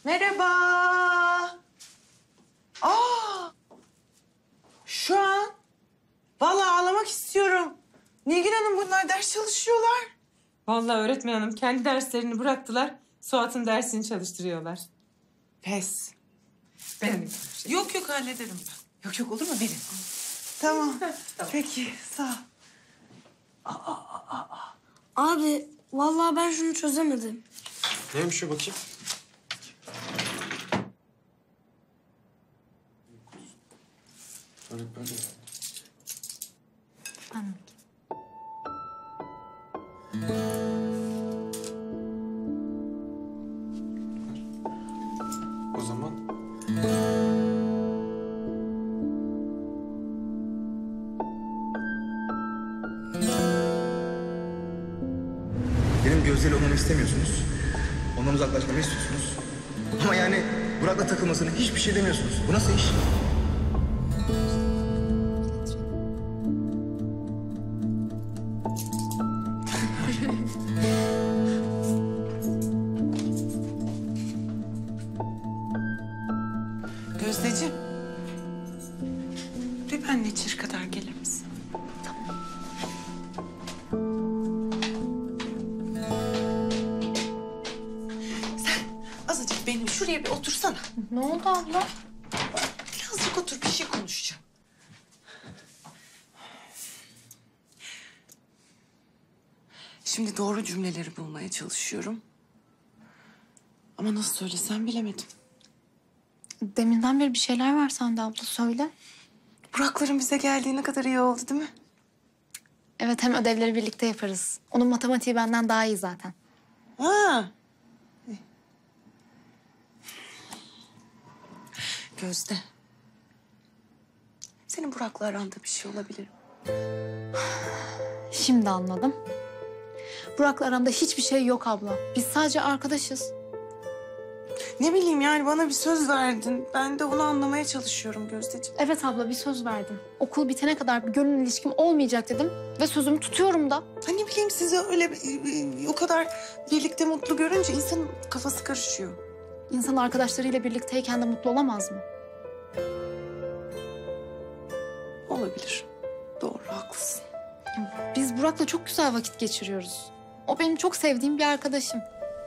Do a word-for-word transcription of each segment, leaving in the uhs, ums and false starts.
Merhaba. Aa! Şu an vallahi ağlamak istiyorum. Nilgün Hanım bunlar ders çalışıyorlar. Vallahi öğretmen hanım kendi derslerini bıraktılar. Suat'ın dersini çalıştırıyorlar. Pes. Ben... Yok yok hallederim ben. Yok yok olur mu benim? Tamam. Tamam. Peki sağ ol. Abi vallahi ben şunu çözemedim. Neymiş o bakayım? Böyle böyle yani. Anladım. O zaman... Benim Gözde'yle olmamı istemiyorsunuz. Ondan uzaklaşmamı istiyorsunuz. Ama yani Burak'la takılmasını hiçbir şey demiyorsunuz. Bu nasıl iş? Gözdeciğim. Bir benimle içeri kadar gelir misin? Sen azıcık benim şuraya bir otursana. Ne oldu abla? Birazcık otur, bir şey konuşacağım. Şimdi doğru cümleleri bulmaya çalışıyorum. Ama nasıl söylesem bilemedim. Deminden beri bir şeyler var sende abla, söyle. Burak'ların bize geldiği ne kadar iyi oldu değil mi? Evet, hem ödevleri birlikte yaparız. Onun matematiği benden daha iyi zaten. Ha. Gözde. Senin Burak'la aranda bir şey olabilir mi? Şimdi anladım. Burak'la aramda hiçbir şey yok abla. Biz sadece arkadaşız. Ne bileyim yani bana bir söz verdin. Ben de onu anlamaya çalışıyorum Gözdeciğim. Evet abla, bir söz verdim. Okul bitene kadar bir gönül ilişkim olmayacak dedim. Ve sözümü tutuyorum da. Ha ne bileyim sizi öyle o kadar birlikte mutlu görünce insanın kafası karışıyor. İnsan arkadaşlarıyla birlikteyken de mutlu olamaz mı? Olabilir. Doğru, haklısın. Biz Burak'la çok güzel vakit geçiriyoruz. O benim çok sevdiğim bir arkadaşım.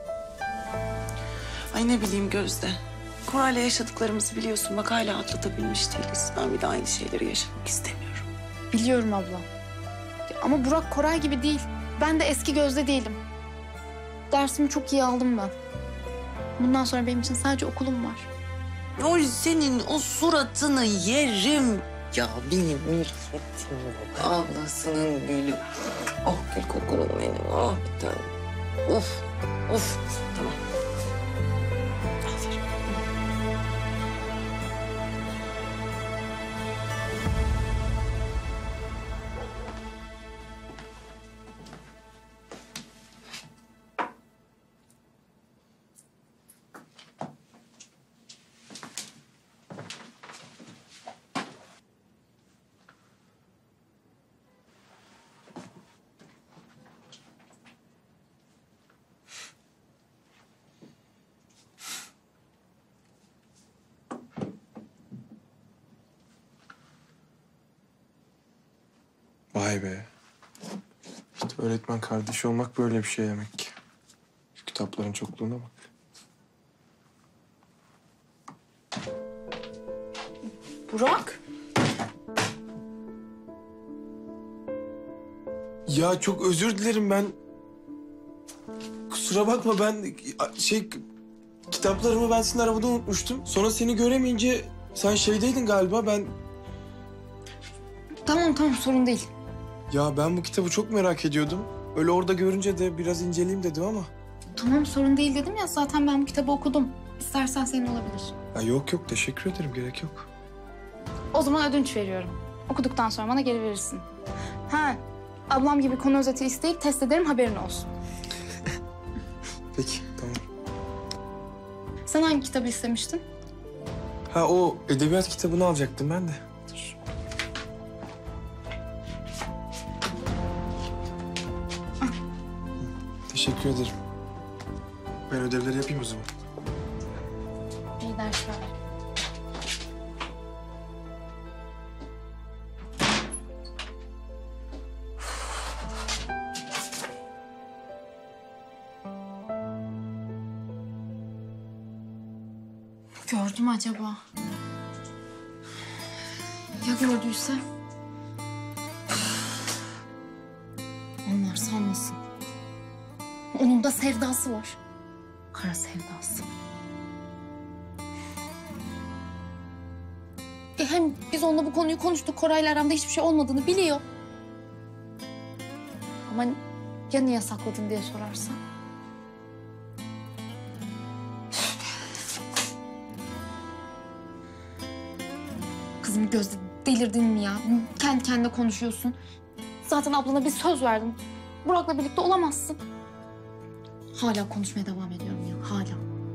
Ay ne bileyim Gözde. Koray'la yaşadıklarımızı biliyorsun. Bak hala atlatabilmiş değiliz. Ben bir de aynı şeyleri yaşamak istemiyorum. Biliyorum abla. Ama Burak Koray gibi değil. Ben de eski Gözde değilim. Dersimi çok iyi aldım ben. Bundan sonra benim için sadece okulum var. Oy senin o suratını yerim. Ya benim milletim. Ablasının gülü. Ah gül kokulum benim. Ah bir tane. Of, of. Tamam. Aferin. Vay be. İşte öğretmen kardeşi olmak böyle bir şey demek ki. Şu kitapların çokluğuna bak. Burak? Ya çok özür dilerim ben. Kusura bakma ben şey kitaplarımı ben senin arabada unutmuştum. Sonra seni göremeyince sen şeydeydin galiba ben. Tamam tamam, sorun değil. Ya ben bu kitabı çok merak ediyordum. Öyle orada görünce de biraz inceleyeyim dedim ama. Tamam, sorun değil dedim ya, zaten ben bu kitabı okudum. İstersen senin olabilir. Ya yok yok teşekkür ederim gerek yok. O zaman ödünç veriyorum. Okuduktan sonra bana geri verirsin. Ha, ablam gibi konu özeti isteyip test ederim, haberin olsun. Peki tamam. Sen hangi kitabı istemiştin? Ha o edebiyat kitabını alacaktım ben de. Dur. Teşekkür ederim. Ben ödevleri yapayım o zaman. ders ver. Gördü mü acaba? Ya gördüyse? Onlar sanmasın. Onun da sevdası var. Kara sevdası. E hem biz onunla bu konuyu konuştuk. Koray'la aramda hiçbir şey olmadığını biliyor. Ama ya niye sakladın diye sorarsa? Kızım Gözde, delirdin mi ya? Kendi kendine konuşuyorsun. Zaten ablana bir söz verdim. Burak'la birlikte olamazsın. Hala konuşmaya devam ediyorum ya, hala.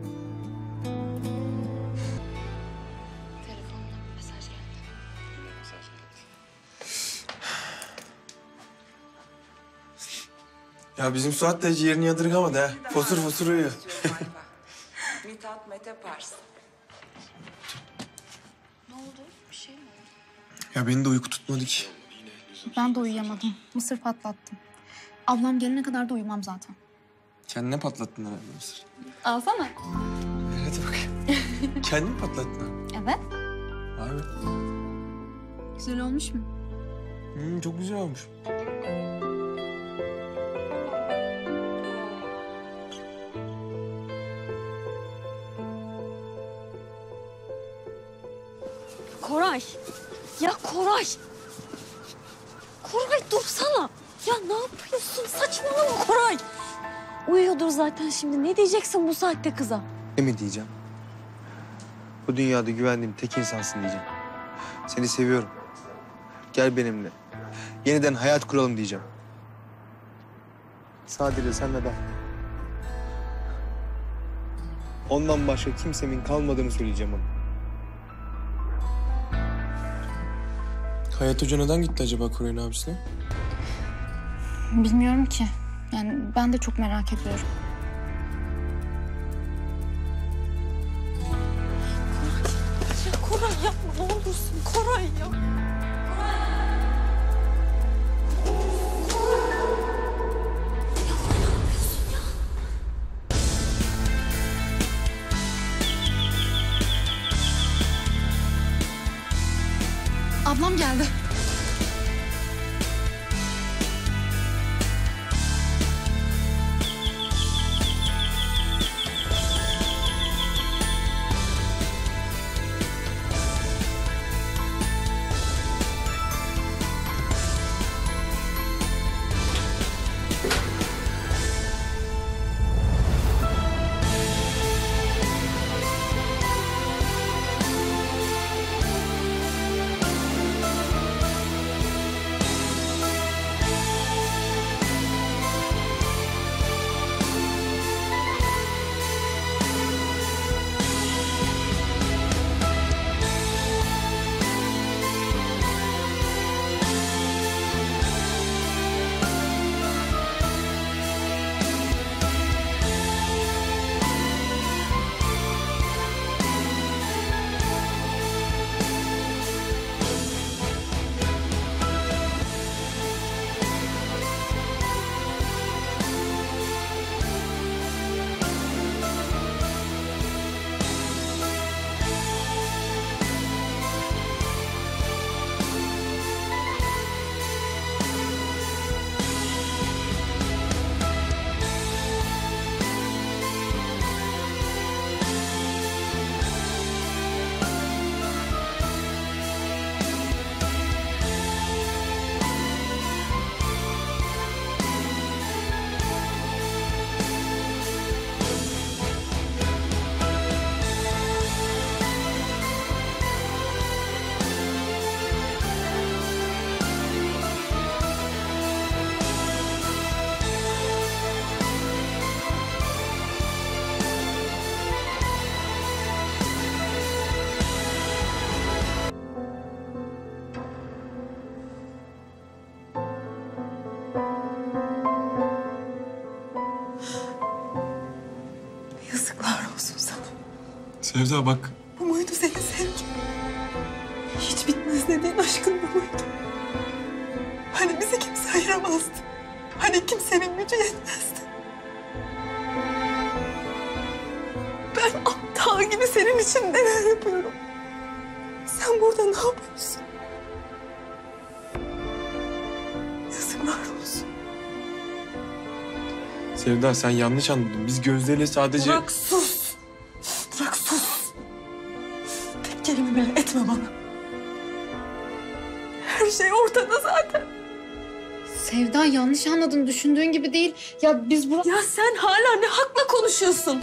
Telefonuna bir mesaj geldi. Mesaj geldi. Ya bizim Suat da hiç yerini yadırgamadı ha. Fosur fosur uyuyor. Mithat Mete Pars. Ne oldu? Bir şey mi oldu? Ya beni de uyku tutmadı ki. Ben de uyuyamadım. Mısır patlattım. Ablam gelene kadar da uyumam zaten. Kendine patlattın herhalde Mısır. Alsana. Hadi bakayım. Kendini patlattın ha. Evet. Vay be. Güzel olmuş mu? Hmm, çok güzel olmuş. Koray. Ya Koray. Koray dursana. Ya ne yapıyorsun? Saçmalama Koray. Uyuyordur zaten şimdi. Ne diyeceksin bu saatte kıza? Ne mi diyeceğim? Bu dünyada güvendiğim tek insansın diyeceğim. Seni seviyorum. Gel benimle. Yeniden hayat kuralım diyeceğim. Sadece sen ve ben. Ondan başka kimsemin kalmadığını söyleyeceğim ona. Hayat Hoca neden gitti acaba Koray'ın abisine? Bilmiyorum ki. Yani ben de çok merak ediyorum. Ya Koray yapma ne olursun Koray ya. Ablam geldi. Sevda bak. Bu muydu senin sevgin? Hiç bitmez dediğin aşkın bu muydu? Hani bizi kimse ayıramazdı? Hani kimsenin gücü yetmezdi? Ben aptal gibi senin için neler yapıyorum? Sen burada ne yapıyorsun? Yazıklar olsun. Sevda sen yanlış anladın. Biz Gözde'yle sadece... Burak sus. Burak sus. Tek kelime bile etme bana. Her şey ortada zaten. Sevda yanlış anladın. Düşündüğün gibi değil. Ya biz Burak... Ya sen hala ne hakla konuşuyorsun?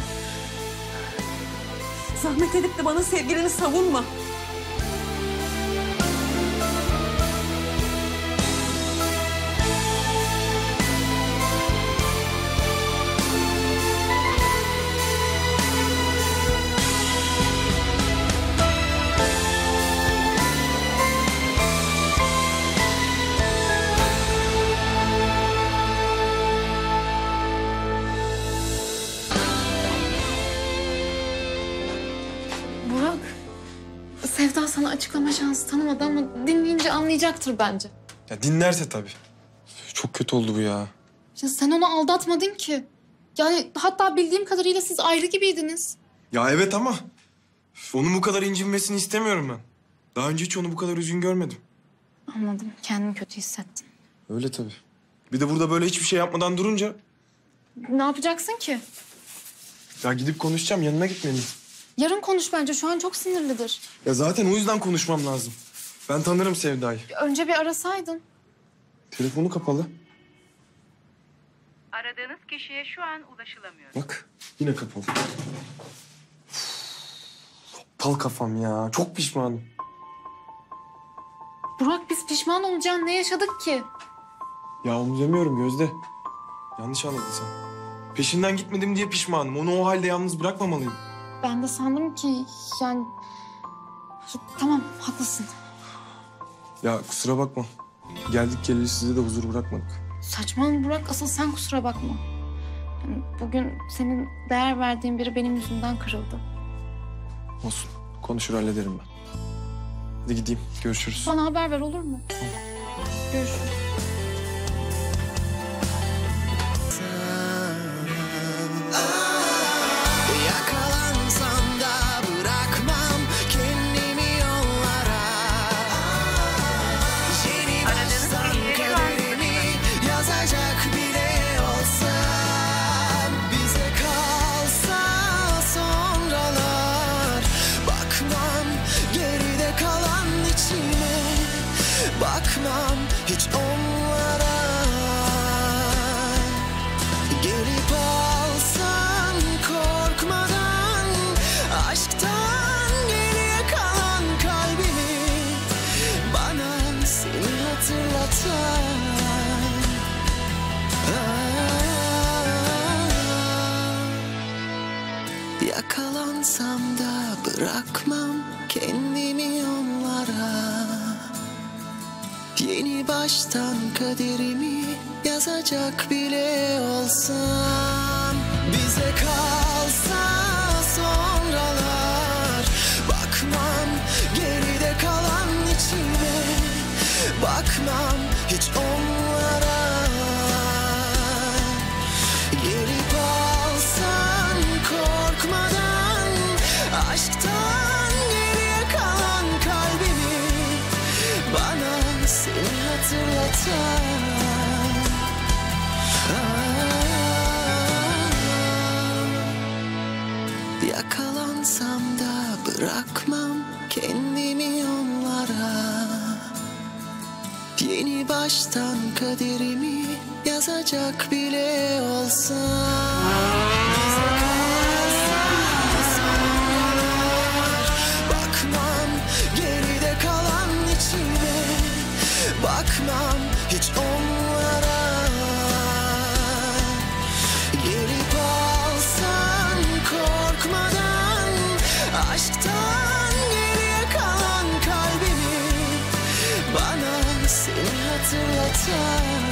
Zahmet edip de bana sevgilini savunma. Burak, Sevda sana açıklama şansı tanımadı ama dinleyince anlayacaktır bence. Ya dinlerse tabii. Çok kötü oldu bu ya. Ya sen onu aldatmadın ki. Yani hatta bildiğim kadarıyla siz ayrı gibiydiniz. Ya evet ama onun bu kadar incinmesini istemiyorum ben. Daha önce hiç onu bu kadar üzgün görmedim. Anladım. Kendimi kötü hissettim. Öyle tabii. Bir de burada böyle hiçbir şey yapmadan durunca... Ne yapacaksın ki? Ya gidip konuşacağım, yanına gitmeliyim. Yarın konuş bence. Şu an çok sinirlidir. Ya zaten o yüzden konuşmam lazım. Ben tanırım Sevda'yı. Önce bir arasaydın. Telefonu kapalı. Aradığınız kişiye şu an ulaşılamıyor. Bak yine kapalı. Aptal kafam ya. Çok pişmanım. Burak biz pişman olacağın ne yaşadık ki? Ya onu demiyorum Gözde. Yanlış anladın sen. Peşinden gitmedim diye pişmanım. Onu o halde yalnız bırakmamalıyım. Ben de sandım ki yani... Tamam haklısın. Ya kusura bakma. Geldik geleli size de huzur bırakmadık. Saçmalama Burak. Asıl sen kusura bakma. Yani bugün senin değer verdiğin biri benim yüzümden kırıldı. Olsun. Konuşur hallederim ben. Hadi gideyim. Görüşürüz. Bana haber ver olur mu? Görüşürüz. Yakalansam da bırakmam kendimi yollara. Yeni baştan kaderimi yazacak bile olsam. Bize kalsa sonralar. Bakmam geride kalan içime. Bakmam hiç onlara. Gelip alsan korkmadan aşktan geriye kalan kalbimi bana seni hatırlatan. Ah, yakalansam da bırakmam kendimi onlara. Yeni baştan kaderimi yazacak bile olsam. Bize kalsa sonralar. Bakmam geride kalan içime. Bakmam hiç onlara. Gelip alsan korkmadan aşktan geriye kalan kalbimi bana seni hatırlatan. Yakalansam da bırakmam kendimi onlara. Yeni baştan kaderimi yazacak bile olsam. Bize kalsa sonralar. Bakmam geride kalan içime. Bakmam hiç onlara. Gelip alsan korkmadan aşktan geriye kalan kalbimi bana seni hatırlatan.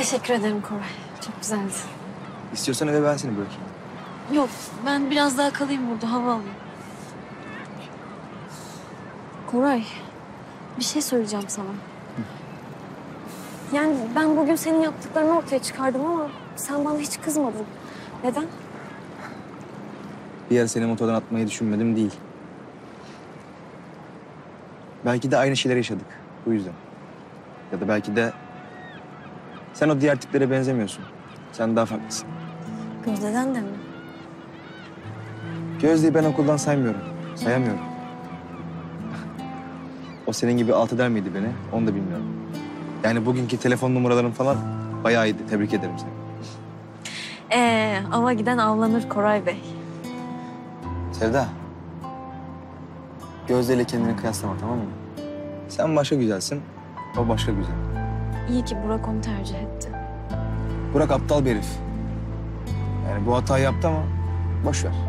Teşekkür ederim Koray. Çok güzeldi. İstiyorsan eve ben seni bırakayım. Yok, ben biraz daha kalayım burada, hava alayım. Koray, bir şey söyleyeceğim sana. Yani ben bugün senin yaptıklarını ortaya çıkardım ama sen bana hiç kızmadın. Neden? Bir yer seni motordan atmayı düşünmedim değil. Belki de aynı şeyleri yaşadık. Bu yüzden. Ya da belki de sen o diğer tiplere benzemiyorsun. Sen daha farklısın. Gözde'den de mi? Gözde'yi ben okuldan saymıyorum. Sayamıyorum. O senin gibi alt eder miydi beni? Onu da bilmiyorum. Yani bugünkü telefon numaraların falan bayağı iyiydi. Tebrik ederim seni. Ee, ava giden avlanır Koray Bey. Sevda. Gözde ile kendini kıyaslama, tamam mı? Sen başka güzelsin, o başka güzel. İyi ki Burak onu tercih etti. Burak aptal bir herif. Yani bu hatayı yaptı ama boş ver.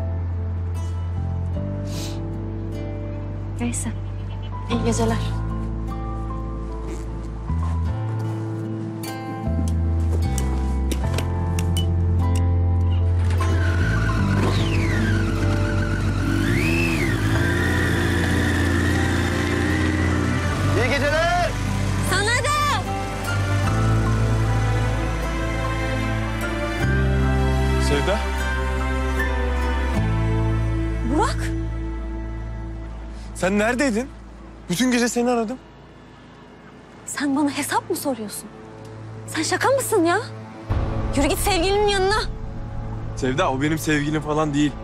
Neyse, iyi geceler. İyi geceler. Sana da! Sevda. Burak! Sen neredeydin? Bütün gece seni aradım. Sen bana hesap mı soruyorsun? Sen şaka mısın ya? Yürü git sevgilinin yanına. Sevda, o benim sevgilim falan değil.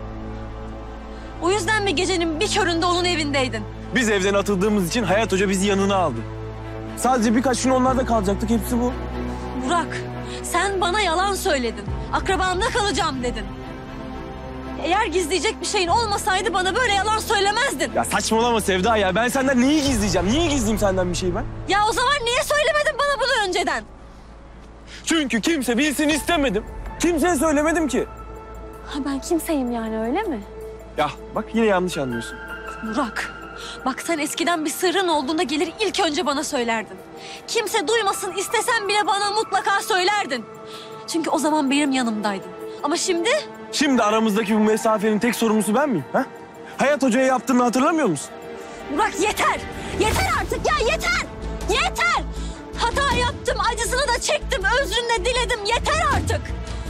O yüzden mi gecenin bir köründe onun evindeydin? Biz evden atıldığımız için Hayat Hoca bizi yanına aldı. Sadece birkaç gün onlarda kalacaktık, hepsi bu. Burak, sen bana yalan söyledin. Akrabamda kalacağım dedin. Eğer gizleyecek bir şeyin olmasaydı bana böyle yalan söylemezdin. Ya saçmalama Sevda ya. Ben senden neyi gizleyeceğim? Niye gizleyeyim senden bir şey ben? Ya o zaman niye söylemedin bana bunu önceden? Çünkü kimse bilsin istemedim. Kimseye söylemedim ki. Ha, ben kimseyim yani, öyle mi? Ya bak yine yanlış anlıyorsun. Burak, bak sen eskiden bir sırrın olduğunda gelir ilk önce bana söylerdin. Kimse duymasın istesen bile bana mutlaka söylerdin. Çünkü o zaman benim yanımdaydın. Ama şimdi... Şimdi aramızdaki bu mesafenin tek sorumlusu ben miyim? Ha? Hayat Hoca'ya yaptığını hatırlamıyor musun? Burak yeter! Yeter artık ya, yeter! Yeter! Hata yaptım, acısını da çektim, özrünü de diledim. Yeter artık!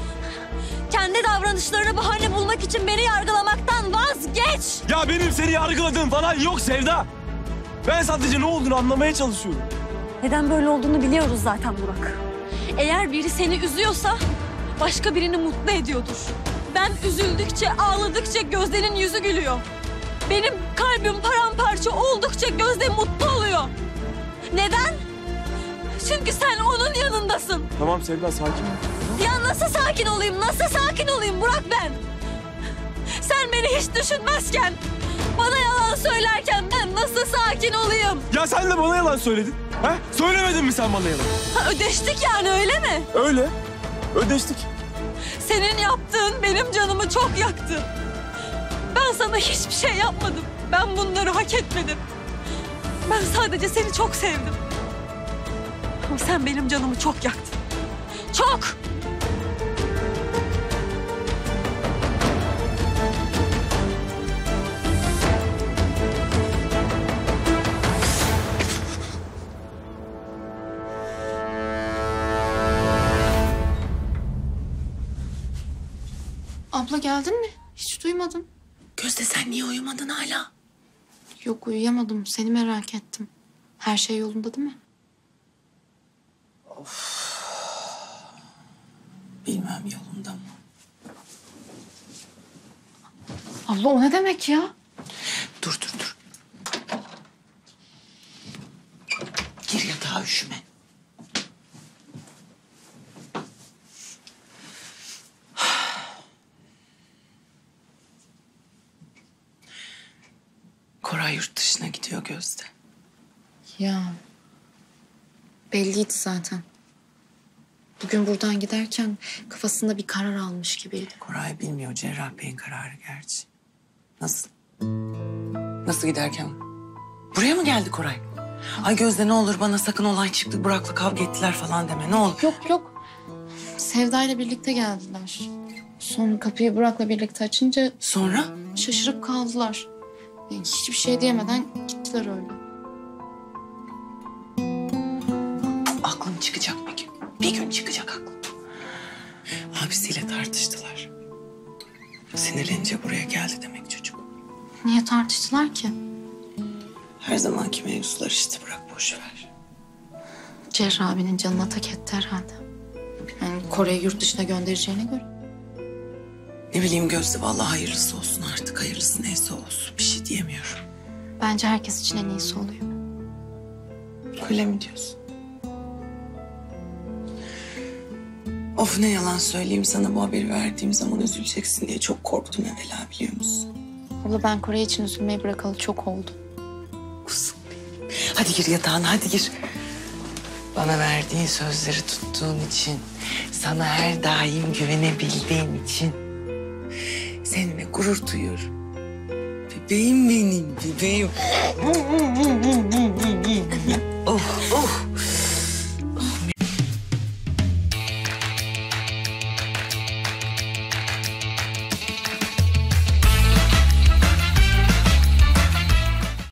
Kendi davranışlarına bahane bulmak için beni yargılamaktan vazgeç! Ya benim seni yargıladığım falan yok Sevda. Ben sadece ne olduğunu anlamaya çalışıyorum. Neden böyle olduğunu biliyoruz zaten Burak. Eğer biri seni üzüyorsa başka birini mutlu ediyordur. Ben üzüldükçe, ağladıkça Gözde'nin yüzü gülüyor. Benim kalbim paramparça oldukça Gözde mutlu oluyor. Neden? Çünkü sen onun yanındasın. Tamam Sevda, sakin ol. Ya nasıl sakin olayım, nasıl sakin olayım Burak ben? Sen beni hiç düşünmezken, bana yalan söylerken ben nasıl sakin olayım? Ya sen de bana yalan söyledin. Ha? Söylemedin mi sen bana yalan? Ha, ödeştik yani, öyle mi? Öyle. Ödeştik. Senin yaptığın benim canımı çok yaktı. Ben sana hiçbir şey yapmadım. Ben bunları hak etmedim. Ben sadece seni çok sevdim. Ama sen benim canımı çok yaktın. Çok! Abla geldin mi? Hiç duymadım. Gözde, sen niye uyumadın hala? Yok, uyuyamadım. Seni merak ettim. Her şey yolunda değil mi? Bilmem yolunda mı? Abla o ne demek ya? Dur dur dur. Gir yatağa, üşüme. Koray yurt dışına gidiyor Gözde. Ya belliydi zaten. Bugün buradan giderken kafasında bir karar almış gibiydi. Koray bilmiyor, Cerrah Bey'in kararı gerçi. Nasıl? Nasıl giderken? Buraya mı geldi Koray? Ay Gözde, ne olur bana sakın olay çıktı, Burak'la kavga ettiler falan deme, ne olur. Yok yok, Sevda ile birlikte geldiler. Sonra kapıyı Burak'la birlikte açınca Sonra? şaşırıp kaldılar. Yani hiçbir şey diyemeden gittiler öyle. Aklım çıkacak bir gün. Bir gün çıkacak aklım. Abisiyle tartıştılar. Sinirlenince buraya geldi demek çocuk. Niye tartıştılar ki? Her zamanki mevzular işte, bırak boş ver. Cerrah abinin canına tak etti herhalde. Yani Kore'yi yurt dışına göndereceğine göre. Ne bileyim Gözde, vallahi hayırlısı olsun artık. Hayırlısı neyse olsun. Bir şey diyemiyorum. Bence herkes için en iyisi oluyor. Öyle mi diyorsun? Of, ne yalan söyleyeyim, sana bu haberi verdiğim zaman üzüleceksin diye çok korktum evvela, biliyor musun? Abla ben Kore için üzülmeyi bırakalı çok oldu. Kuzum benim. Hadi gir yatağına, hadi gir. Bana verdiğin sözleri tuttuğun için, sana her daim güvenebildiğin için seninle gurur duyuyorum. Bebeğim benim, bebeğim. Oh, oh.